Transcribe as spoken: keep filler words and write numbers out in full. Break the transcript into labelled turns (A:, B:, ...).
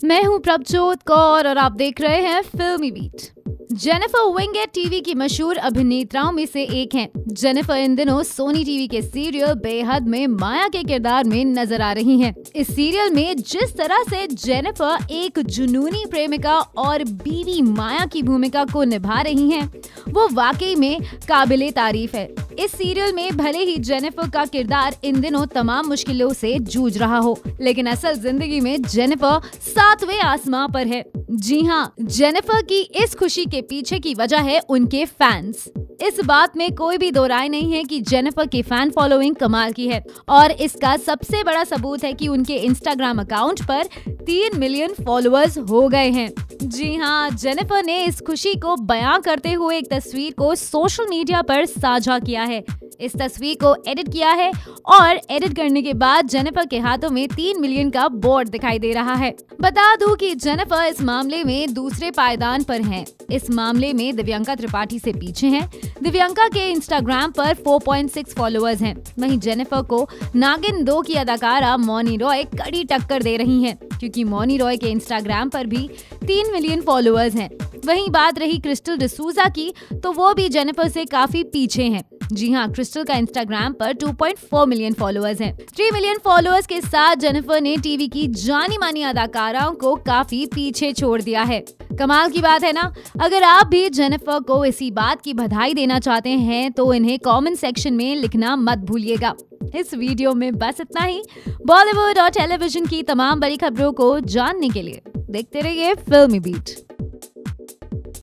A: मैं हूं प्रभजोत कौर और आप देख रहे हैं फिल्मी बीट। जेनिफर विंगेट टीवी की मशहूर अभिनेत्राओं में से एक हैं। जेनिफर इन दिनों सोनी टीवी के सीरियल बेहद में माया के किरदार में नजर आ रही हैं। इस सीरियल में जिस तरह से जेनिफर एक जुनूनी प्रेमिका और बीवी माया की भूमिका को निभा रही हैं, वो वाकई में काबिले तारीफ है। इस सीरियल में भले ही जेनिफर का किरदार इन दिनों तमाम मुश्किलों से जूझ रहा हो, लेकिन असल जिंदगी में जेनिफर सातवें आसमां पर है। जी हाँ, जेनिफर की इस खुशी के पीछे की वजह है उनके फैंस। इस बात में कोई भी दो राय नहीं है कि जेनिफर की फैन फॉलोइंग कमाल की है और इसका सबसे बड़ा सबूत है कि उनके इंस्टाग्राम अकाउंट पर तीन मिलियन फॉलोअर्स हो गए हैं। जी हाँ, जेनिफर ने इस खुशी को बयां करते हुए एक तस्वीर को सोशल मीडिया पर साझा किया है। इस तस्वीर को एडिट किया है और एडिट करने के बाद जेनिफर के हाथों में तीन मिलियन का बोर्ड दिखाई दे रहा है। बता दूं कि जेनिफर इस मामले में दूसरे पायदान पर हैं। इस मामले में दिव्यांका त्रिपाठी से पीछे हैं। दिव्यांका के इंस्टाग्राम पर चार पॉइंट छह फॉलोअर्स हैं। वहीं जेनिफर को नागिन दो की अदाकारा मौनी रॉय कड़ी टक्कर दे रही हैं, क्योंकि मौनी रॉय के इंस्टाग्राम पर भी तीन मिलियन फॉलोअर्स हैं। वहीं बात रही क्रिस्टल डिसूजा की, तो वो भी जेनिफर से काफी पीछे हैं। जी हाँ, क्रिस्टल का इंस्टाग्राम पर दो पॉइंट चार मिलियन फॉलोअर्स हैं। तीन मिलियन फॉलोअर्स के साथ जेनिफर ने टीवी की जानी मानी अदाकाराओं को काफी पीछे छोड़ दिया है। कमाल की बात है ना। अगर आप भी जेनिफर को इसी बात की बधाई देना चाहते हैं तो इन्हें कमेंट सेक्शन में लिखना मत भूलिएगा। इस वीडियो में बस इतना ही। बॉलीवुड और टेलीविजन की तमाम बड़ी खबरों को जानने के लिए देखते रहिए फिल्मी बीट।